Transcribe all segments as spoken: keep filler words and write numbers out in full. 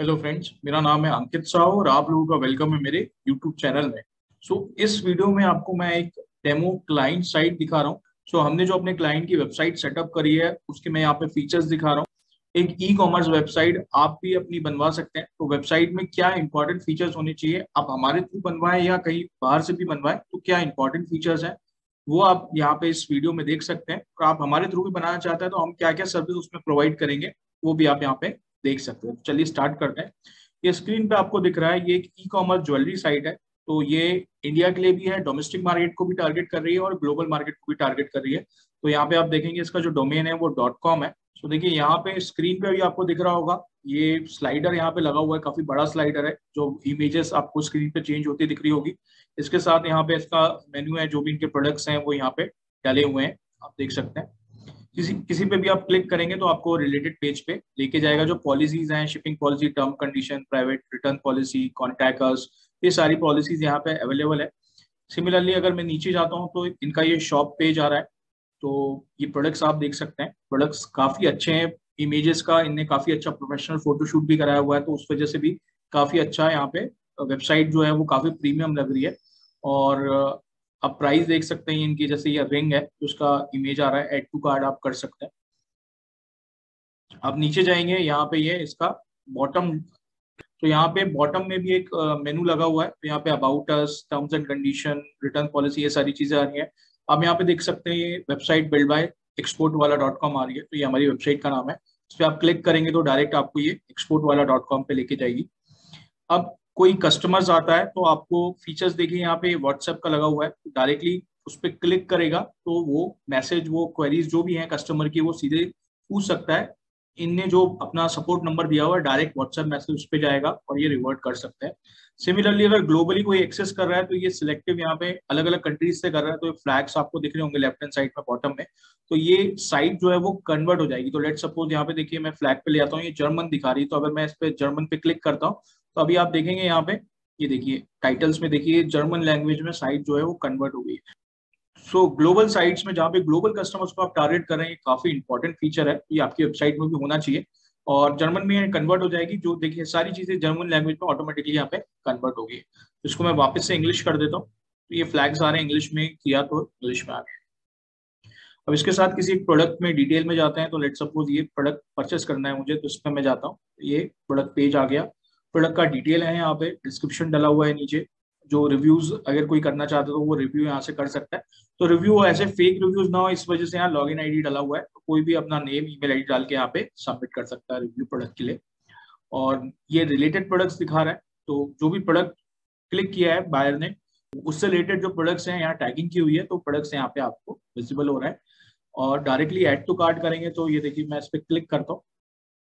Hello friends, मेरा नाम है अंकित साहू और आप लोगों का वेलकम है मेरे यूट्यूब चैनल में। सो so, इस वीडियो में आपको मैं एक डेमो क्लाइंट साइट दिखा रहा हूँ। सो so, हमने जो अपने क्लाइंट की वेबसाइट सेटअप करी है उसके मैं यहाँ पे फीचर्स दिखा रहा हूँ। एक ई कॉमर्स वेबसाइट आप भी अपनी बनवा सकते हैं। तो वेबसाइट में क्या इंपॉर्टेंट फीचर्स होने चाहिए, आप हमारे थ्रू बनवाएं या कहीं बाहर से भी बनवाएं, तो क्या इंपॉर्टेंट फीचर्स हैं वो आप यहाँ पे इस वीडियो में देख सकते हैं। और आप हमारे थ्रू भी बनाना चाहते हैं तो हम क्या क्या सर्विस उसमें प्रोवाइड करेंगे वो भी आप यहाँ पे देख सकते हैं। तो चलिए स्टार्ट करते हैं। ये स्क्रीन पे आपको दिख रहा है, ये एक ई कॉमर्स ज्वेलरी साइट है। तो ये इंडिया के लिए भी है, डोमेस्टिक मार्केट को भी टारगेट कर रही है और ग्लोबल मार्केट को भी टारगेट कर रही है। तो यहाँ पे आप देखेंगे इसका जो डोमेन है वो डॉट कॉम है। तो देखिए यहाँ पे स्क्रीन पे भी आपको दिख रहा होगा, ये स्लाइडर यहाँ पे लगा हुआ है, काफी बड़ा स्लाइडर है जो इमेजेस आपको स्क्रीन पे चेंज होती दिख रही होगी। इसके साथ यहाँ पे इसका मेन्यू है, जो भी इनके प्रोडक्ट्स हैं वो यहाँ पे डाले हुए हैं, आप देख सकते हैं। किसी किसी पे भी आप क्लिक करेंगे तो आपको रिलेटेड पेज पे लेके जाएगा। जो पॉलिसीज हैं, shipping policy, term condition, private return policy, contact us, ये सारी पॉलिसीज यहाँ पे अवेलेबल है। सिमिलरली अगर मैं नीचे जाता हूँ तो इनका ये शॉप पेज आ रहा है। तो ये प्रोडक्ट्स आप देख सकते हैं, प्रोडक्ट्स काफी अच्छे हैं। इमेजेस का इनने काफी अच्छा प्रोफेशनल फोटोशूट भी कराया हुआ है, तो उस वजह से भी काफी अच्छा है। यहाँ पे वेबसाइट जो है वो काफी प्रीमियम लग रही है। और आप प्राइस देख सकते हैं इनकी, जैसे ये रिंग है उसका इमेज आ रहा है, एड टू कार्ड आप कर सकते हैं। आप नीचे जाएंगे, यहाँ पे ये इसका बॉटम, तो यहाँ पे बॉटम में भी एक मेनू लगा हुआ है। तो यहाँ पे about us, terms and condition, return policy, ये सारी चीजें आ रही हैं। आप यहाँ पे देख सकते हैं ये वेबसाइट बिल्ड बाय एक्सपोर्ट वाला डॉट कॉम आ रही है। तो ये हमारी वेबसाइट का नाम है। इस पर आप क्लिक करेंगे तो डायरेक्ट आपको ये एक्सपोर्ट वाला डॉट कॉम पे लेके जाएगी। अब कोई कस्टमर्स आता है तो आपको फीचर्स देखिए, यहाँ पे व्हाट्सएप का लगा हुआ है, तो डायरेक्टली उस पर क्लिक करेगा तो वो मैसेज, वो क्वेरीज जो भी हैं कस्टमर की, वो सीधे पूछ सकता है। इनने जो अपना सपोर्ट नंबर दिया हुआ है, डायरेक्ट व्हाट्सएप मैसेज उस पर जाएगा और ये रिवर्ट कर सकते हैं। सिमिलरली अगर ग्लोबली कोई एक्सेस कर रहा है तो ये सिलेक्टिव यहाँ पे अलग अलग कंट्रीज से कर रहा है, तो ये फ्लैग्स आपको दिख रहे होंगे लेफ्ट हैंड साइड में बॉटम में। तो ये साइट जो है वो कन्वर्ट हो जाएगी। तो लेट सपोज यहाँ पे देखिए मैं फ्लैग पे ले आता हूँ, ये जर्मन दिखा रही है, तो अगर मैं इस पे जर्मन पे क्लिक करता हूँ तो अभी आप देखेंगे यहाँ पे, ये देखिए टाइटल्स में देखिए जर्मन लैंग्वेज में साइट जो है वो कन्वर्ट हो गई है। सो ग्लोबल साइट्स में जहाँ पे ग्लोबल कस्टमर्स को आप टारगेट कर रहे हैं, ये काफी इंपॉर्टेंट फीचर है, ये आपकी वेबसाइट में भी होना चाहिए। और जर्मन में कन्वर्ट हो जाएगी, जो देखिए सारी चीजें जर्मन लैंग्वेज में ऑटोमेटिकली यहाँ पे कन्वर्ट हो गई है। तो इसको मैं वापस से इंग्लिश कर देता हूँ, तो ये फ्लैग्स आ रहे हैं इंग्लिश में, किया तो इंग्लिश में आ गए। अब इसके साथ किसी प्रोडक्ट में डिटेल में जाते हैं, तो लेट सपोज ये प्रोडक्ट परचेस करना है मुझे, तो इस पर मैं जाता हूँ, ये प्रोडक्ट पेज आ गया। प्रोडक्ट का डिटेल है, यहाँ पे डिस्क्रिप्शन डला हुआ है नीचे। जो रिव्यूज अगर कोई करना चाहता है तो वो रिव्यू यहाँ से कर सकता है। तो रिव्यू ऐसे फेक रिव्यूज ना हो, इस वजह से यहाँ लॉगिन आईडी डाला हुआ है, तो कोई भी अपना नेम ईमेल आईडी डाल के यहाँ पे सबमिट कर सकता है रिव्यू प्रोडक्ट के लिए। और ये रिलेटेड प्रोडक्ट्स दिखा रहा है, तो जो भी प्रोडक्ट क्लिक किया है बायर ने, उससे रिलेटेड जो प्रोडक्ट्स हैं यहाँ टैगिंग की हुई है, तो प्रोडक्ट्स यहाँ पे आपको विजिबल हो रहा है। और डायरेक्टली ऐड टू कार्ट करेंगे तो ये देखिए मैं इस पर क्लिक करता हूँ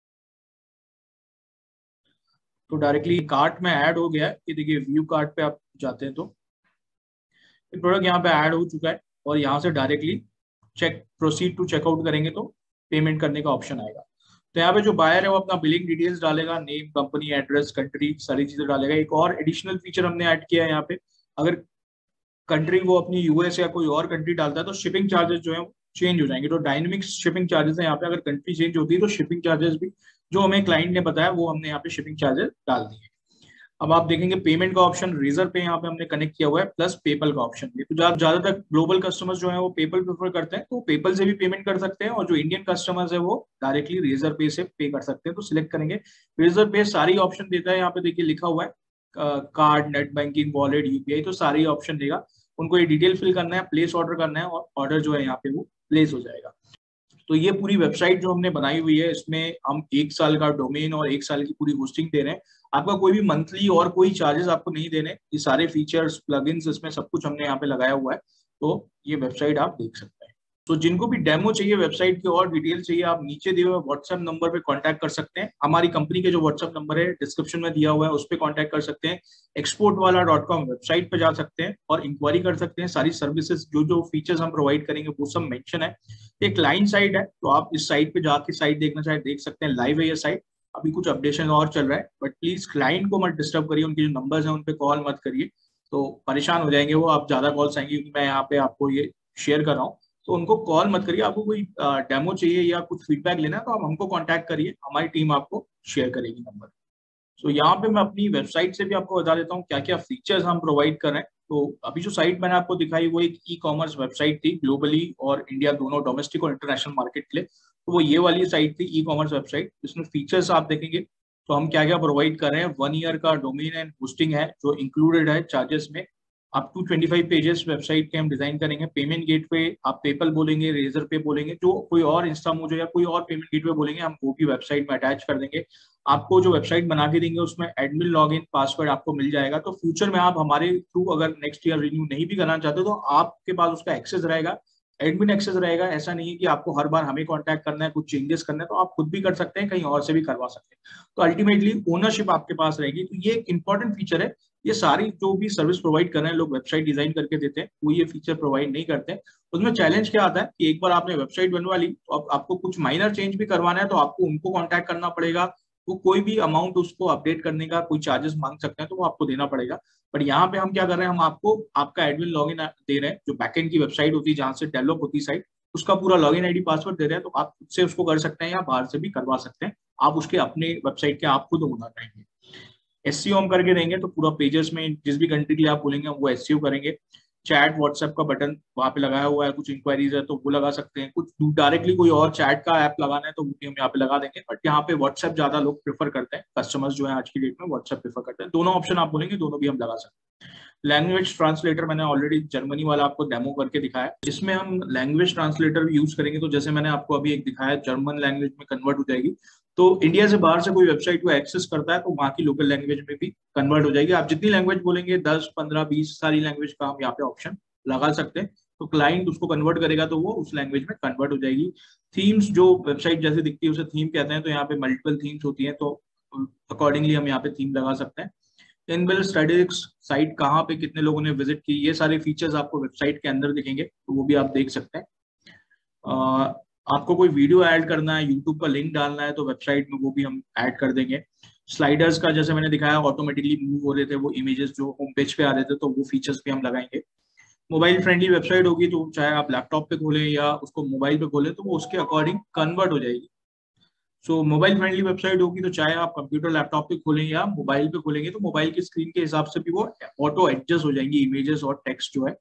तो डायरेक्टली कार्ट में ऐड हो गया है। ये देखिए व्यू कार्ट पे आप जाते हैं तो प्रोडक्ट यहाँ पे ऐड हो चुका है। और यहाँ से directly check proceed to checkout करेंगे तो पेमेंट करने का ऑप्शन आएगा। तो यहाँ पे जो बायर है वो अपना बिलिंग डिटेल्स डालेगा, नेम, कंपनी, एड्रेस, कंट्री, सारी चीजें डालेगा। एक और एडिशनल फीचर हमने ऐड किया है यहाँ पे, अगर कंट्री वो अपनी यूएस या कोई और कंट्री डालता है तो शिपिंग चार्जेस जो है चेंज हो जाएंगे। तो डायनेमिक शिपिंग चार्जेस है यहाँ पे, अगर कंट्री चेंज होती है तो शिपिंग चार्जेस भी जो हमें क्लाइंट ने बताया वो हमने यहाँ पे शिपिंग चार्जेस डाल दिए। अब आप देखेंगे पेमेंट का ऑप्शन रेजर पे यहाँ पे हमने कनेक्ट किया हुआ है, प्लस पेपल का ऑप्शन भी। तो ज्यादातर ग्लोबल कस्टमर्स जो है वो पेपल प्रेफर करते हैं, तो पेपल से भी पेमेंट कर सकते हैं। और जो इंडियन कस्टमर्स है वो डायरेक्टली रेजर पे से पे कर सकते हैं। तो सिलेक्ट करेंगे रेजर पे, सारी ऑप्शन देता है यहाँ पे, देखिए लिखा हुआ है card, net banking, wallet, UPI, तो सारी ऑप्शन देगा। उनको ये डिटेल फिल करना है, प्लेस ऑर्डर करना है और ऑर्डर जो है यहाँ पे वो प्लेस हो जाएगा। तो ये पूरी वेबसाइट जो हमने बनाई हुई है, इसमें हम एक साल का डोमेन और एक साल की पूरी होस्टिंग दे रहे हैं। आपका कोई भी मंथली और कोई चार्जेस आपको नहीं देने, ये सारे फीचर्स, प्लगइन्स, इसमें सब कुछ हमने यहाँ पे लगाया हुआ है। तो ये वेबसाइट आप देख सकते हैं। तो जिनको भी डेमो चाहिए, वेबसाइट की और डिटेल चाहिए, आप नीचे दिए हुए व्हाट्सएप नंबर पे कांटेक्ट कर सकते हैं। हमारी कंपनी के जो व्हाट्सएप नंबर है डिस्क्रिप्शन में दिया हुआ है, उस पर कांटेक्ट कर सकते हैं। एक्सपोर्ट वाला डॉट कॉम वेबसाइट पे जा सकते हैं और इंक्वायरी कर सकते हैं। सारी सर्विसेज, जो जो फीचर्स हम प्रोवाइड करेंगे वो सब मेंशन है। एक क्लाइंट साइट है, तो आप इस साइट पे जाके साइट देखना चाहे देख सकते हैं। लाइव है ये साइट, अभी कुछ अपडेशन और चल रहा है, बट प्लीज क्लाइंट को मत डिस्टर्ब करिए, उनके जो नंबर्स हैं उन पे कॉल मत करिए, तो परेशान हो जाएंगे वो। आप ज्यादा कॉल्स आएंगे, क्योंकि मैं यहाँ पे आपको ये शेयर कर रहा हूँ, तो उनको कॉल मत करिए। आपको कोई डेमो चाहिए या कुछ फीडबैक लेना है तो आप हमको कांटेक्ट करिए, हमारी टीम आपको शेयर करेगी नंबर। सो यहाँ पे मैं अपनी वेबसाइट से भी आपको बता देता हूँ क्या क्या फीचर्स हम प्रोवाइड कर रहे हैं। तो अभी जो साइट मैंने आपको दिखाई वो एक ई कॉमर्स वेबसाइट थी, ग्लोबली और इंडिया दोनों, डोमेस्टिक और इंटरनेशनल मार्केट के लिए। तो वो ये वाली साइट थी ई कॉमर्स वेबसाइट। इसमें फीचर्स आप देखेंगे तो हम क्या क्या प्रोवाइड कर रहे हैं। वन ईयर का डोमेन एंड होस्टिंग है जो इंक्लूडेड है चार्जेस में। Up to twenty five pages website के हम डिजाइन करेंगे। पेमेंट गेटवे आप पेपल बोलेंगे, रेजर पे बोलेंगे, जो कोई और इंस्टामोजो या कोई और पेमेंट गेटवे बोलेंगे हम वो भी वेबसाइट में अटैच कर देंगे। आपको जो वेबसाइट बना के देंगे उसमें एडमिन लॉगिन पासवर्ड आपको मिल जाएगा। तो फ्यूचर में आप हमारे थ्रू अगर नेक्स्ट ईयर रिन्यू नहीं भी करना चाहते तो आपके पास उसका एक्सेस रहेगा, एडमिन एक्सेस रहेगा। ऐसा नहीं है कि आपको हर बार हमें कांटेक्ट करना है, कुछ चेंजेस करना है तो आप खुद भी कर सकते हैं, कहीं और से भी करवा सकते हैं। तो अल्टीमेटली ओनरशिप आपके पास रहेगी। तो ये एक इंपॉर्टेंट फीचर है। ये सारी जो भी सर्विस प्रोवाइड कर रहे हैं लोग, वेबसाइट डिजाइन करके देते हैं, वो ये फीचर प्रोवाइड नहीं करते हैं। उसमें चैलेंज क्या आता है कि एक बार आपने वेबसाइट बनवा ली तो अब आपको कुछ माइनर चेंज भी करवाना है तो आपको उनको कॉन्टैक्ट करना पड़ेगा। वो कोई भी अमाउंट उसको अपडेट करने का कोई चार्जेस मांग सकते हैं तो वो आपको देना पड़ेगा। बट यहाँ पे हम क्या कर रहे हैं, हम आपको आपका एडमिन लॉगिन दे रहे हैं। जो बैकएंड की वेबसाइट होती है जहां से डेवलप होती है साइट, उसका पूरा लॉगिन आईडी पासवर्ड दे रहे हैं। तो आप खुद से उसको कर सकते हैं या बाहर से भी करवा सकते हैं। आप उसके अपने वेबसाइट के आप खुद ओनर रहेंगे। एसईओ हम करके देंगे तो पूरा पेजेस में जिस भी कंट्री के लिए आप बोलेंगे वो एसईओ करेंगे। चैट व्हाट्सएप का बटन वहां पे लगाया हुआ है, कुछ इंक्वायरीज है तो वो लगा सकते हैं। कुछ डायरेक्टली कोई और चैट का ऐप लगाना है तो वो भी हम यहाँ पे लगा देंगे। बट यहाँ पे व्हाट्सएप ज्यादा लोग प्रेफर करते हैं, कस्टमर्स जो है आज की डेट में व्हाट्सएप प्रेफर करते हैं। दोनों ऑप्शन आप बोलेंगे दोनों भी हम लगा सकते हैं। लैंग्वेज ट्रांसलेटर मैंने ऑलरेडी जर्मनी वाला आपको डेमो करके दिखाया। इसमें हम लैंग्वेज ट्रांसलेटर भी यूज करेंगे। तो जैसे मैंने आपको अभी एक दिखाया, जर्मन लैंग्वेज में कन्वर्ट हो जाएगी। तो इंडिया से बाहर से कोई वेबसाइट को एक्सेस करता है तो वहाँ की लोकल लैंग्वेज में भी कन्वर्ट हो जाएगी। आप जितनी लैंग्वेज बोलेंगे, दस पंद्रह बीस सारी लैंग्वेज का हम यहाँ पे ऑप्शन लगा सकते हैं। तो क्लाइंट उसको कन्वर्ट करेगा तो वो उस लैंग्वेज में कन्वर्ट हो जाएगी। थीम्स, जो वेबसाइट जैसे दिखती है उसे थीम कहते हैं। तो यहाँ पे मल्टीपल थीम्स होती हैं तो अकॉर्डिंगली हम यहाँ पे थीम लगा सकते हैं। इनबिल्ट स्टैटिस्टिक्स, साइट कहाँ पे कितने लोगों ने विजिट की, ये सारे फीचर्स आपको वेबसाइट के अंदर दिखेंगे तो वो भी आप देख सकते हैं। आ, आपको कोई वीडियो ऐड करना है, यूट्यूब का लिंक डालना है तो वेबसाइट में वो भी हम ऐड कर देंगे। स्लाइडर्स का जैसे मैंने दिखाया ऑटोमेटिकली मूव हो रहे थे वो इमेजेस जो होम पेज पे आ रहे थे तो वो फीचर्स भी हम लगाएंगे। मोबाइल फ्रेंडली वेबसाइट होगी तो चाहे आप लैपटॉप पे खोलें या उसको मोबाइल पे खोलें तो वो उसके अकॉर्डिंग कन्वर्ट हो जाएगी। सो मोबाइल फ्रेंडली वेबसाइट होगी तो चाहे आप कंप्यूटर लैपटॉप पे खोलें या मोबाइल पे खोलेंगे तो मोबाइल की स्क्रीन के हिसाब से भी वो ऑटो एडजस्ट हो जाएंगी इमेजेस और टेक्स्ट जो है।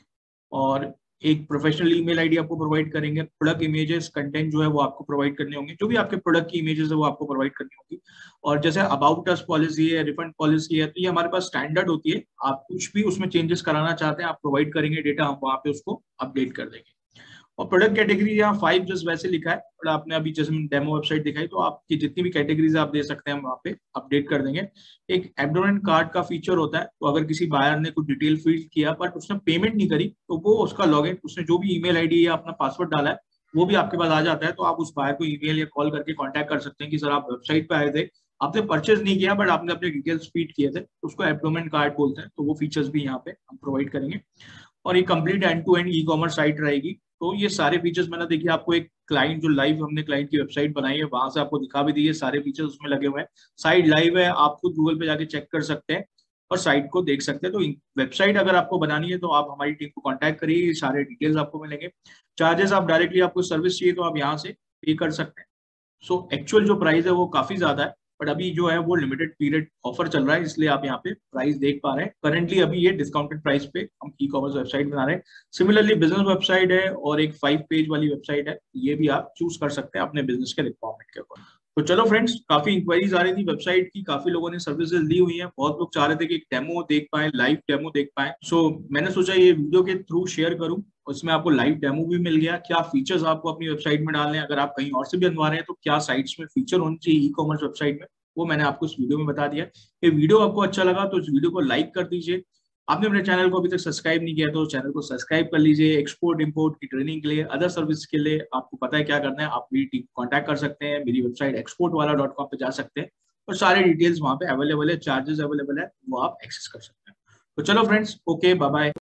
और एक प्रोफेशनल ईमेल आईडी आपको प्रोवाइड करेंगे। प्रोडक्ट इमेजेस कंटेंट जो है वो आपको प्रोवाइड करने होंगे। जो भी आपके प्रोडक्ट की इमेजेस है वो आपको प्रोवाइड करनी होगी। और जैसे अबाउट अस पॉलिसी है, रिफंड पॉलिसी है, तो ये हमारे पास स्टैंडर्ड होती है। आप कुछ भी उसमें चेंजेस कराना चाहते हैं आप प्रोवाइड करेंगे डेटा, हम वहाँ पे उसको अपडेट कर देंगे। और प्रोडक्ट कैटेगरी यहाँ फाइव जस्ट वैसे लिखा है, और आपने अभी जैसे डेमो वेबसाइट दिखाई तो आपकी जितनी भी कैटेगरीज आप दे सकते हैं हम वहाँ पे अपडेट कर देंगे। एक एब्डोमेंट कार्ड का फीचर होता है। तो अगर किसी बायर ने कुछ डिटेल फीड किया बट उसने पेमेंट नहीं करी तो वो उसका लॉगिन, उसने जो भी ईमेल आईडी या अपना पासवर्ड डाला है वो भी आपके पास आ जाता है। तो आप उस बायर को ईमेल या कॉल करके कॉन्टैक्ट कर सकते हैं कि सर आप वेबसाइट पे आए थे, आपने परचेज नहीं किया बट आपने अपने डिटेल्स फीड किए थे, तो उसको एब्डोमेंट कार्ड बोलते हैं। तो वो फीचर्स भी यहाँ पे हम प्रोवाइड करेंगे। और ये complete end to end e commerce site रहेगी। तो ये सारे फीचर्स मैंने देखिए आपको एक क्लाइंट जो लाइव हमने क्लाइंट की वेबसाइट बनाई है वहां से आपको दिखा भी दिए, सारे फीचर्स उसमें लगे हुए हैं। साइट लाइव है, आप खुद गूगल पे जाके चेक कर सकते हैं और साइट को देख सकते हैं। तो वेबसाइट अगर आपको बनानी है तो आप हमारी टीम को कांटेक्ट करिए, सारे डिटेल्स आपको मिलेंगे। चार्जेस आप डायरेक्टली, आपको सर्विस चाहिए तो आप यहाँ से पे कर सकते हैं। सो एक्चुअल जो प्राइस है वो काफी ज्यादा है बट अभी जो है वो लिमिटेड पीरियड ऑफर चल रहा है, इसलिए आप यहाँ पे प्राइस देख पा रहे हैं। करंटली अभी ये डिस्काउंटेड प्राइस पे हम ई कॉमर्स वेबसाइट बना रहे हैं। सिमिलरली बिजनेस वेबसाइट है और एक फाइव पेज वाली वेबसाइट है, ये भी आप चूज कर सकते हैं अपने बिजनेस के रिक्वायरमेंट के ऊपर। तो चलो फ्रेंड्स, काफी इंक्वायरीज आ रही थी वेबसाइट की, काफी लोगों ने सर्विसेज ली हुई हैं। बहुत लोग चाह रहे थे कि एक डेमो देख पाए, लाइव डेमो देख पाए। सो so, मैंने सोचा ये वीडियो के थ्रू शेयर करूं, उसमें आपको लाइव डेमो भी मिल गया। क्या फीचर्स आपको अपनी वेबसाइट में डालने हैं, अगर आप कहीं और से भी बनवा रहे हैं तो क्या साइट्स में फीचर होने चाहिए ई कॉमर्स वेबसाइट में, वो मैंने आपको इस वीडियो में बता दिया। ये वीडियो आपको अच्छा लगा तो इस वीडियो को लाइक कर दीजिए। आपने अपने चैनल को अभी तक सब्सक्राइब नहीं किया तो चैनल को सब्सक्राइब कर लीजिए। एक्सपोर्ट इंपोर्ट की ट्रेनिंग के लिए, अदर सर्विस के लिए आपको पता है क्या करना है, आप मेरी टीम कॉन्टैक्ट कर सकते हैं। मेरी वेबसाइट एक्सपोर्ट वाला डॉट कॉम पे जा सकते हैं और सारे डिटेल्स वहाँ पे अवेलेबल है, चार्जेस अवेलेबल है, वो आप एक्सेस कर सकते हैं। तो चलो फ्रेंड्स, ओके, बाय बाय।